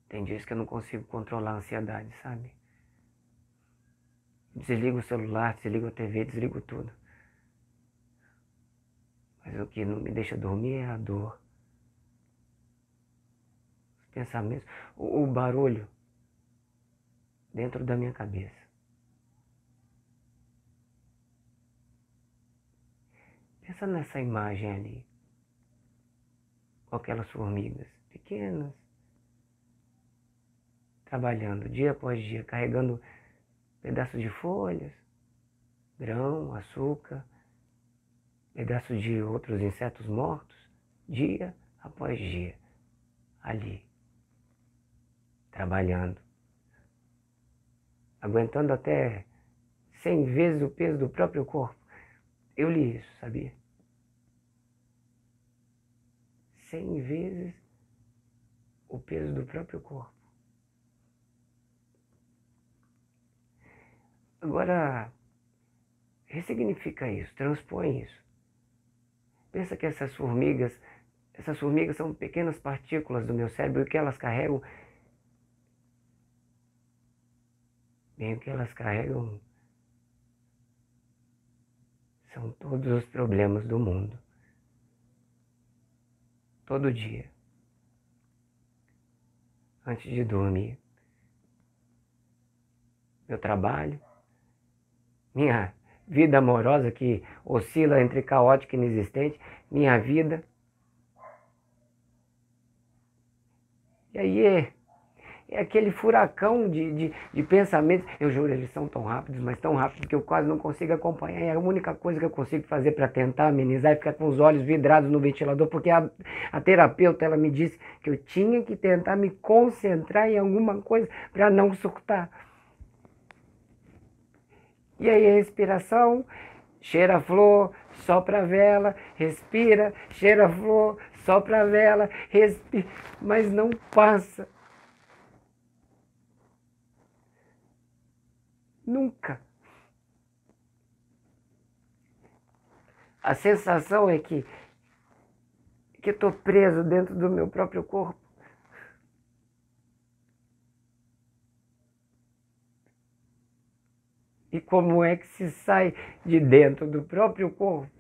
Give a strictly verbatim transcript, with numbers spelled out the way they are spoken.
Tem dias que eu não consigo controlar a ansiedade, sabe? Desligo o celular, desligo a T V, desligo tudo. Mas o que não me deixa dormir é a dor. Os pensamentos, o, o barulho dentro da minha cabeça. Pensa nessa imagem ali. Com aquelas formigas pequenas, trabalhando dia após dia, carregando pedaços de folhas, grão, açúcar, pedaços de outros insetos mortos, dia após dia, ali, trabalhando, aguentando até cem vezes o peso do próprio corpo. Eu li isso, sabia? Cem vezes o peso do próprio corpo. Agora, ressignifica isso, transpõe isso. Pensa que essas formigas, essas formigas são pequenas partículas do meu cérebro e que elas carregam, bem, o que elas carregam são todos os problemas do mundo. Todo dia, antes de dormir. Meu trabalho, minha vida amorosa que oscila entre caótica e inexistente, minha vida. E aí é, é aquele furacão de, de, de pensamentos. Eu juro, eles são tão rápidos, mas tão rápidos que eu quase não consigo acompanhar. É a única coisa que eu consigo fazer para tentar amenizar é ficar com os olhos vidrados no ventilador, porque a, a terapeuta, ela me disse que eu tinha que tentar me concentrar em alguma coisa para não surtar. E aí a respiração, cheira a flor, sopra a vela, respira, cheira a flor, sopra a vela, respira, mas não passa. Nunca. A sensação é que que eu estou preso dentro do meu próprio corpo. E como é que se sai de dentro do próprio corpo?